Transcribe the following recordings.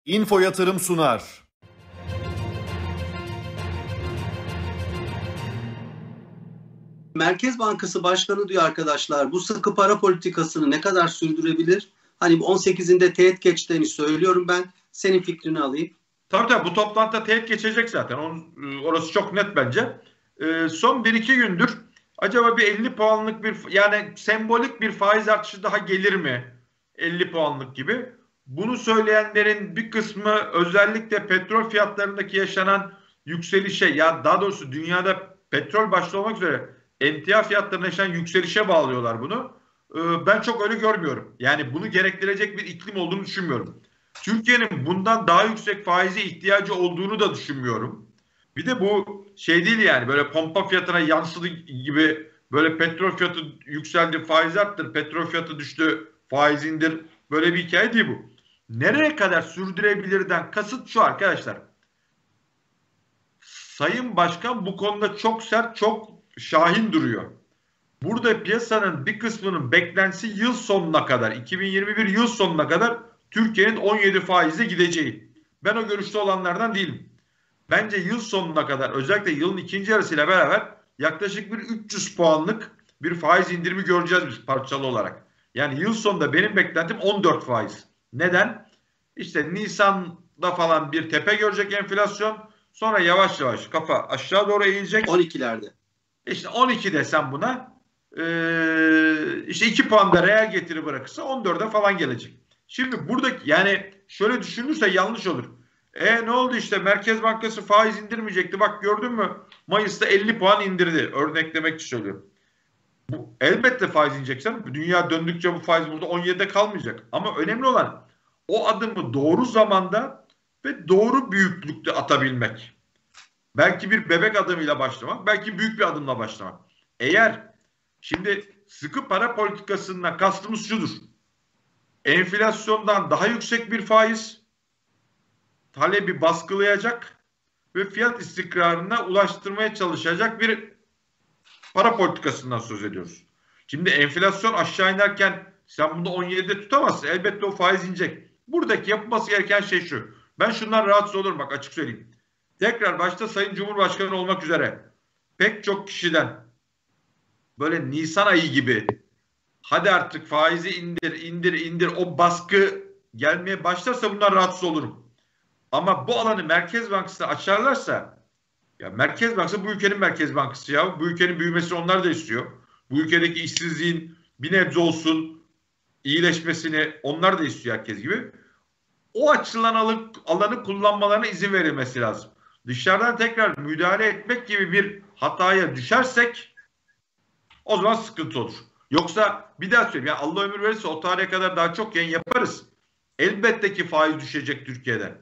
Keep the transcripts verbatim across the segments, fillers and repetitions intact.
Info Yatırım sunar. Merkez Bankası Başkanı diyor arkadaşlar, bu sıkı para politikasını ne kadar sürdürebilir? Hani on sekizinde teğet geçtiğini söylüyorum ben. Senin fikrini alayım. Tabii tabii bu toplantıda teğet geçecek zaten. Onun, orası çok net bence. Ee, son bir iki gündür acaba bir elli puanlık bir yani sembolik bir faiz artışı daha gelir mi? elli puanlık gibi. Bunu söyleyenlerin bir kısmı özellikle petrol fiyatlarındaki yaşanan yükselişe, ya daha doğrusu dünyada petrol başta olmak üzere emtia fiyatlarına yaşanan yükselişe bağlıyorlar bunu. Ee, ben çok öyle görmüyorum. Yani bunu gerektirecek bir iklim olduğunu düşünmüyorum. Türkiye'nin bundan daha yüksek faize ihtiyacı olduğunu da düşünmüyorum. Bir de bu şey değil yani, böyle pompa fiyatına yansıdı gibi, böyle petrol fiyatı yükseldi faiz arttır, petrol fiyatı düştü faiz indir, böyle bir hikaye değil bu. Nereye kadar sürdürebilirden kasıt şu arkadaşlar. Sayın Başkan bu konuda çok sert, çok şahin duruyor. Burada piyasanın bir kısmının beklentisi yıl sonuna kadar, iki bin yirmi bir yıl sonuna kadar Türkiye'nin on yedi faize gideceği. Ben o görüşte olanlardan değilim. Bence yıl sonuna kadar, özellikle yılın ikinci yarısıyla beraber yaklaşık bir üç yüz puanlık bir faiz indirimi göreceğiz biz parçalı olarak. Yani yıl sonunda benim beklentim on dört faiz. Neden? İşte Nisan'da falan bir tepe görecek enflasyon. Sonra yavaş yavaş kafa aşağı doğru eğilecek. on ikilerde. İşte on iki desem buna, ee, işte iki puan da reel getiri bırakırsa on dörde falan gelecek. Şimdi buradaki, yani şöyle düşünürse yanlış olur. E ne oldu, işte Merkez Bankası faiz indirmeyecekti. Bak gördün mü? Mayıs'ta elli puan indirdi. Örneklemek için söylüyorum. Bu, elbette faiz ineceksen. Dünya döndükçe bu faiz burada on yedide kalmayacak. Ama önemli olan o adımı doğru zamanda ve doğru büyüklükte atabilmek. Belki bir bebek adımıyla başlamak, belki büyük bir adımla başlamak. Eğer şimdi sıkı para politikasından kastımız şudur. Enflasyondan daha yüksek bir faiz talebi baskılayacak ve fiyat istikrarına ulaştırmaya çalışacak bir para politikasından söz ediyoruz. Şimdi enflasyon aşağı inerken sen bunu on yedide tutamazsın. Elbette o faiz inecek. Buradaki yapılması gereken şey şu. Ben şundan rahatsız olurum, bak açık söyleyeyim. Tekrar başta Sayın Cumhurbaşkanı olmak üzere pek çok kişiden böyle Nisan ayı gibi hadi artık faizi indir indir indir o baskı gelmeye başlarsa bundan rahatsız olurum. Ama bu alanı Merkez Bankası'na açarlarsa, ya Merkez Bankası bu ülkenin Merkez Bankası ya. Bu ülkenin büyümesini onlar da istiyor. Bu ülkedeki işsizliğin bir nebze olsun iyileşmesini onlar da istiyor, herkes gibi. O açılan alanı kullanmalarına izin verilmesi lazım. Dışarıdan tekrar müdahale etmek gibi bir hataya düşersek o zaman sıkıntı olur. Yoksa bir daha söyleyeyim, yani Allah ömür verirse o tarihe kadar daha çok yayın yaparız. Elbette ki faiz düşecek Türkiye'de.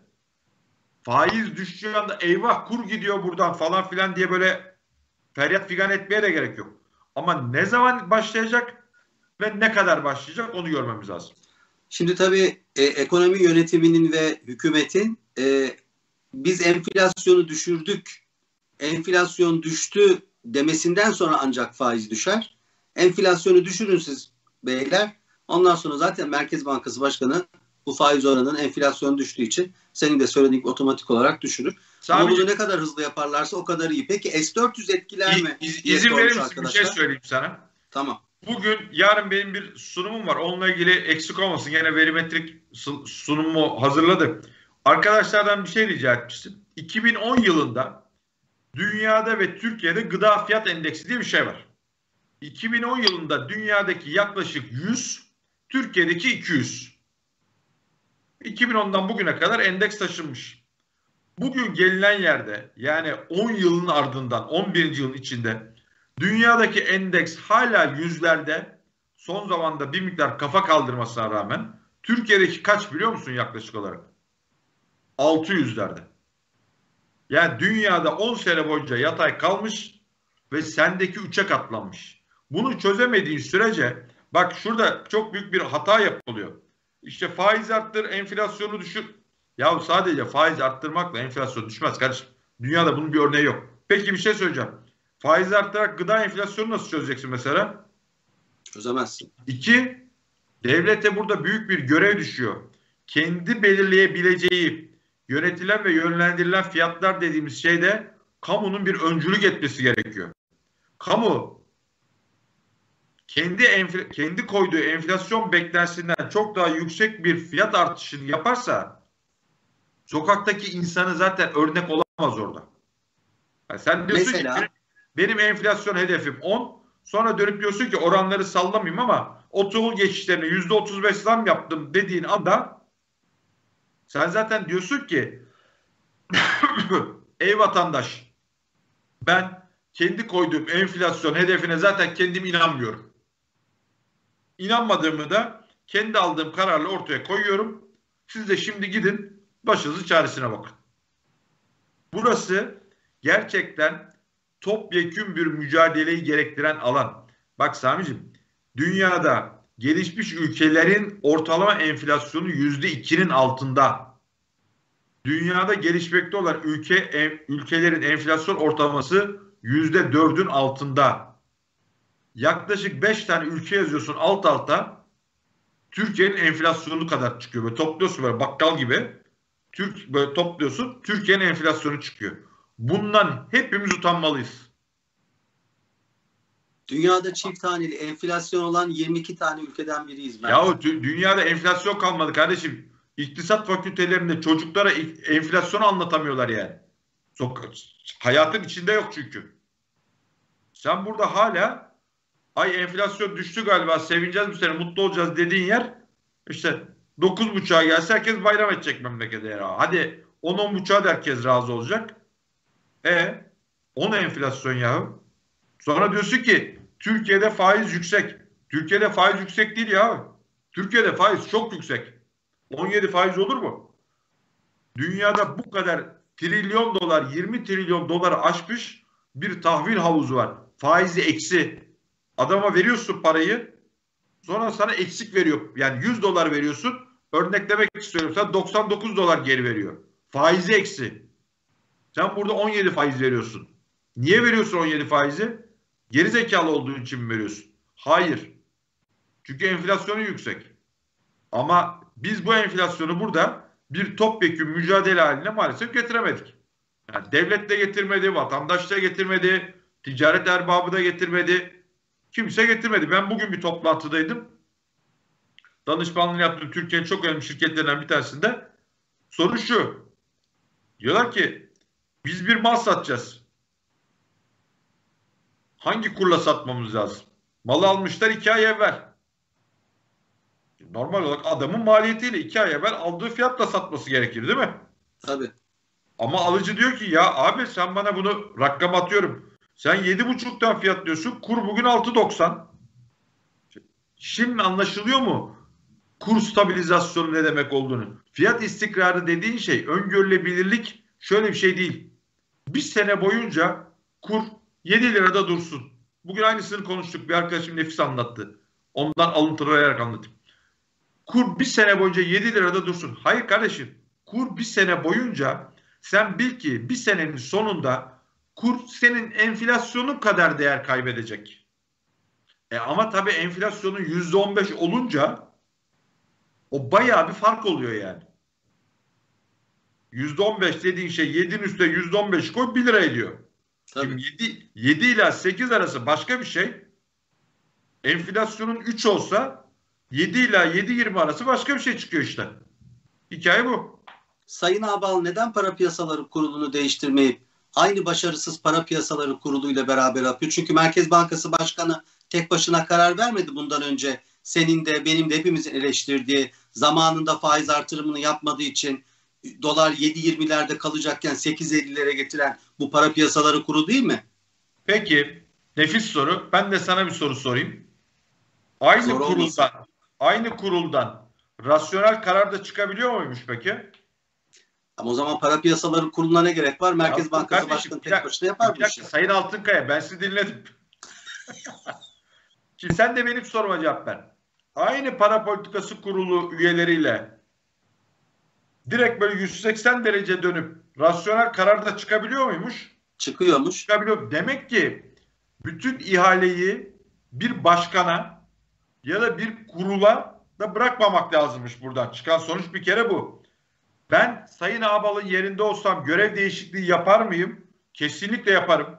Faiz düştüğü anda eyvah kur gidiyor buradan falan filan diye böyle feryat figan etmeye de gerek yok. Ama ne zaman başlayacak ve ne kadar başlayacak onu görmemiz lazım. Şimdi tabii e, ekonomi yönetiminin ve hükümetin e, biz enflasyonu düşürdük, enflasyon düştü demesinden sonra ancak faiz düşer. Enflasyonu düşürün siz beyler. Ondan sonra zaten Merkez Bankası Başkanı bu faiz oranının enflasyon düştüğü için senin de söylediğin otomatik olarak düşürür. Sadece, ama bunu ne kadar hızlı yaparlarsa o kadar iyi. Peki S dört yüz etkiler mi? İz, izin verir misin bir şey söyleyeyim sana? Tamam. Bugün, yarın benim bir sunumum var. Onunla ilgili eksik olmasın. Yine verimetrik sunumu hazırladım. Arkadaşlardan bir şey rica etmiştim. iki bin on yılında dünyada ve Türkiye'de gıda fiyat endeksi diye bir şey var. iki bin on yılında dünyadaki yaklaşık yüz, Türkiye'deki iki yüz. iki bin ondan bugüne kadar endeks taşınmış. Bugün gelinen yerde, yani on yılın ardından on birinci yılın içinde dünyadaki endeks hala yüzlerde, son zamanda bir miktar kafa kaldırmasına rağmen Türkiye'deki kaç biliyor musun yaklaşık olarak? altı yüzlerde. Yani dünyada on sene boyunca yatay kalmış ve sendeki üçe katlanmış. Bunu çözemediğin sürece, bak şurada çok büyük bir hata yapılıyor. İşte faiz arttır, enflasyonu düşür. Ya sadece faiz arttırmakla enflasyon düşmez kardeşim. Dünyada bunun bir örneği yok. Peki bir şey söyleyeceğim. Faiz arttırarak gıda enflasyonu nasıl çözeceksin mesela? Çözemezsin. İki, devlete burada büyük bir görev düşüyor. kendi belirleyebileceği yönetilen ve yönlendirilen fiyatlar dediğimiz şeyde kamunun bir öncülük etmesi gerekiyor. Kamu kendi enfl- kendi koyduğu enflasyon beklentisinden çok daha yüksek bir fiyat artışını yaparsa sokaktaki insanı zaten örnek olamaz orada. Yani sen diyorsun Mesela ki benim, benim enflasyon hedefim on, sonra dönüp diyorsun ki oranları sallamayayım ama otoyol geçişlerine yüzde otuz beş zam yaptım dediğin anda sen zaten diyorsun ki ey vatandaş, ben kendi koyduğum enflasyon hedefine zaten kendim inanmıyorum. İnanmadığımı da kendi aldığım kararla ortaya koyuyorum. Siz de şimdi gidin başınızın çaresine bakın. Burası gerçekten topyekün bir mücadeleyi gerektiren alan. Bak Sami'ciğim, dünyada gelişmiş ülkelerin ortalama enflasyonu yüzde ikinin altında. Dünyada gelişmekte olan ülke ülkelerin enflasyon ortalaması yüzde dördün altında. Yaklaşık beş tane ülke yazıyorsun alt alta. Türkiye'nin enflasyonu kadar çıkıyor. Böyle topluyorsun böyle bakkal gibi. Türk böyle topluyorsun. Türkiye'nin enflasyonu çıkıyor. Bundan hepimiz utanmalıyız. dünyada çift haneli enflasyon olan yirmi iki tane ülkeden biriyiz. Yahu dünyada enflasyon kalmadı kardeşim. İktisat fakültelerinde çocuklara enflasyonu anlatamıyorlar yani. Sok hayatın içinde yok çünkü. Sen burada hala ay enflasyon düştü galiba sevineceğiz bu sene mutlu olacağız dediğin yer işte dokuz buçuğa gelse herkes bayram edecek memlekete ya. Hadi on on buçuğa da herkes razı olacak. E on enflasyon yahu. Sonra diyorsun ki Türkiye'de faiz yüksek. Türkiye'de faiz yüksek değil ya. Türkiye'de faiz çok yüksek. on yedi faiz olur mu? Dünyada bu kadar trilyon dolar, yirmi trilyon doları aşmış bir tahvil havuzu var. Faizi eksi. Adama veriyorsun parayı, sonra sana eksik veriyor. Yani yüz dolar veriyorsun, örneklemek istiyorum. Sana doksan dokuz dolar geri veriyor. Faizi eksi. Sen burada on yedi faiz veriyorsun. Niye veriyorsun on yedi faizi? Geri zekalı olduğun için mi veriyorsun? Hayır. Çünkü enflasyonu yüksek. Ama biz bu enflasyonu burada bir topyekün mücadele haline maalesef getiremedik. Yani devlet de getirmedi, vatandaş da getirmedi, ticaret erbabı da getirmedi. Kimse getirmedi. Ben bugün bir toplantıdaydım. Danışmanlığı yaptığım Türkiye'nin çok önemli şirketlerinden bir tanesinde. Soru şu. Diyorlar ki biz bir mal satacağız. Hangi kurla satmamız lazım? Malı almışlar iki ay evvel. Normal olarak adamın maliyetiyle iki ay evvel aldığı fiyatla satması gerekir değil mi? Tabii. Ama alıcı diyor ki ya abi sen bana bunu rakam atıyorum. Sen yedi buçuktan fiyatlıyorsun. Kur bugün altı doksan. Şimdi anlaşılıyor mu? Kur stabilizasyonu ne demek olduğunu. Fiyat istikrarı dediğin şey öngörülebilirlik şöyle bir şey değil. Bir sene boyunca kur yedi lirada dursun. Bugün aynısını konuştuk. Bir arkadaşım Nefis anlattı. Ondan alıntılayarak anlatayım. Kur bir sene boyunca yedi lirada dursun. Hayır kardeşim. Kur bir sene boyunca sen bil ki bir senenin sonunda kur senin enflasyonun kadar değer kaybedecek. E ama tabii enflasyonun yüzde on beş olunca o bayağı bir fark oluyor yani. yüzde on beş dediğin şey yedinin üstüne yüzde on beş koy bir lira ediyor. Tabii. Şimdi yedi, yedi ile sekiz arası başka bir şey. Enflasyonun üç olsa yedi ile yedi yirmi arası başka bir şey çıkıyor işte. Hikaye bu. Sayın Ağbal neden para piyasaları kurulunu değiştirmeyip aynı başarısız para piyasaları kuruluyla beraber yapıyor? Çünkü Merkez Bankası Başkanı tek başına karar vermedi bundan önce. Senin de benim de hepimizin eleştirdiği zamanında faiz artırımını yapmadığı için dolar yedi yirmilerde kalacakken sekiz ellilere getiren bu para piyasaları kurulu değil mi? Peki nefis soru. Ben de sana bir soru sorayım. Aynı Zor kuruldan olmasın. aynı kuruldan rasyonel karar da çıkabiliyor muymuş peki? Ama o zaman para piyasaları kuruluna ne gerek var? Merkez Ya, Bankası kardeşim, Başkanı bir tek dakika, başına yapar bir bu dakika, işi. Sayın Altınkaya ben sizi dinledim. Şimdi sen de benim soruma cevap ver. Aynı para politikası kurulu üyeleriyle direkt böyle yüz seksen derece dönüp rasyonel karar da çıkabiliyor muymuş? Çıkıyormuş. Çıkabiliyor. Demek ki bütün ihaleyi bir başkana ya da bir kurula da bırakmamak lazımmış buradan. Çıkan sonuç bir kere bu. Ben Sayın Ağbal'ın yerinde olsam görev değişikliği yapar mıyım? Kesinlikle yaparım.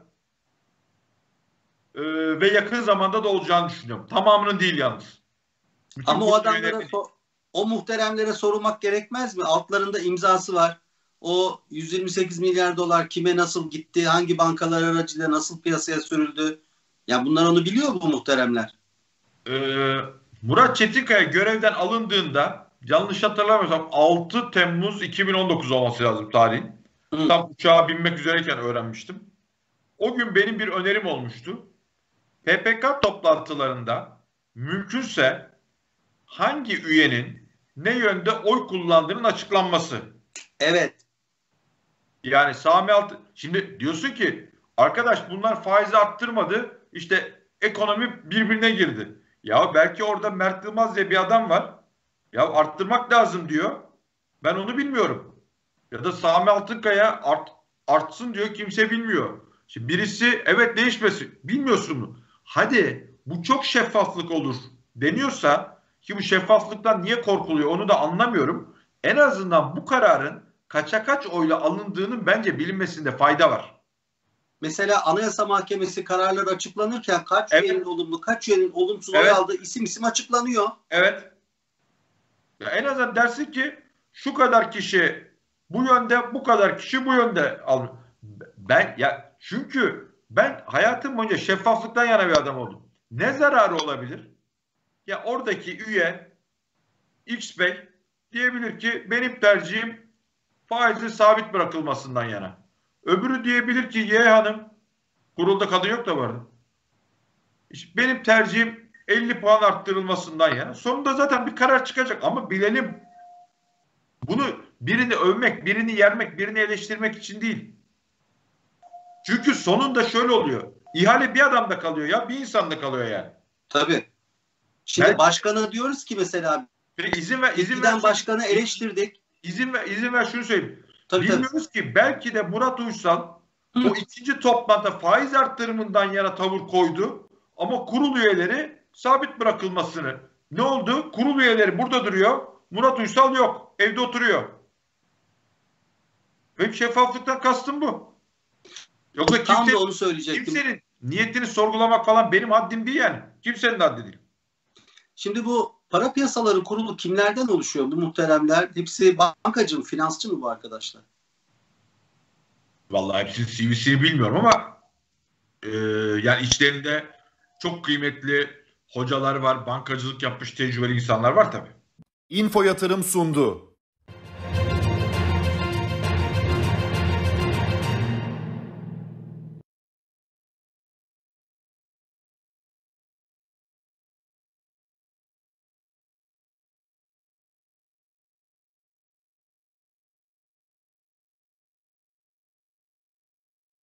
Ee, ve yakın zamanda da olacağını düşünüyorum. Tamamının değil yalnız. Bütün Ama o adamlara, o muhteremlere sorulmak gerekmez mi? Altlarında imzası var. O yüz yirmi sekiz milyar dolar kime nasıl gitti, hangi bankalar aracılığıyla nasıl piyasaya sürüldü? Ya bunlar onu biliyor bu muhteremler. Ee, Murat Çetinkaya görevden alındığında, yanlış hatırlamıyorsam altı Temmuz iki bin on dokuz olması lazım tarihin. Hı. Tam uçağa binmek üzereyken öğrenmiştim. O gün benim bir önerim olmuştu. P P K toplantılarında mümkünse hangi üyenin ne yönde oy kullandığının açıklanması. Evet. Yani Sami Altın, şimdi diyorsun ki arkadaş bunlar faizi arttırmadı, işte ekonomi birbirine girdi. Ya belki orada Mert Yılmaz diye bir adam var. Ya arttırmak lazım diyor. Ben onu bilmiyorum. Ya da Sami Altınkaya art, artsın diyor, kimse bilmiyor. Şimdi birisi evet değişmesin. Bilmiyorsun mu? Hadi bu çok şeffaflık olur deniyorsa, ki bu şeffaflıktan niye korkuluyor onu da anlamıyorum. En azından bu kararın kaça kaç oyla alındığının bence bilinmesinde fayda var. Mesela Anayasa Mahkemesi kararları açıklanırken kaç evet. üyenin olumlu, kaç üyenin olumsuz evet. oy aldığı isim isim açıklanıyor. Evet. Ya en azından dersin ki şu kadar kişi bu yönde, bu kadar kişi bu yönde al. Ben ya çünkü ben hayatım boyunca şeffaflıktan yana bir adam oldum. Ne zararı olabilir? Ya oradaki üye X Bey diyebilir ki benim tercihim faizi sabit bırakılmasından yana. Öbürü diyebilir ki Y hanım, kurulda kadın yok da vardı. İşte benim tercihim elli puan arttırılmasından yana. Sonunda zaten bir karar çıkacak ama bilelim. Bunu birini övmek, birini yermek, birini eleştirmek için değil. Çünkü sonunda şöyle oluyor. İhale bir adamda kalıyor ya, bir insanda kalıyor yani. Tabii. Şimdi ben, başkana diyoruz ki mesela izin ver, izin ver. Başkanı eleştirdik. İzin ver, izin ver şunu söyleyeyim. Tabii, Bilmiyoruz tabii. ki belki de Murat Uysal Hı. o ikinci toplantıda faiz arttırımından yana tavır koydu ama kurul üyeleri sabit bırakılmasını. Ne oldu? Kurul üyeleri burada duruyor. Murat Uysal yok. Evde oturuyor. Benim şeffaflıktan kastım bu. Yoksa kimse, tam da onu söyleyecektim. Kimsenin niyetini sorgulamak falan benim haddim değil yani. Kimsenin haddi değil. Şimdi bu para piyasaları kurulu kimlerden oluşuyor bu muhteremler? Hepsi bankacı mı, finansçı mı bu arkadaşlar? Vallahi hepsinin C V'sini bilmiyorum ama e, yani içlerinde çok kıymetli hocalar var, bankacılık yapmış tecrübeli insanlar var tabii. Info Yatırım sundu.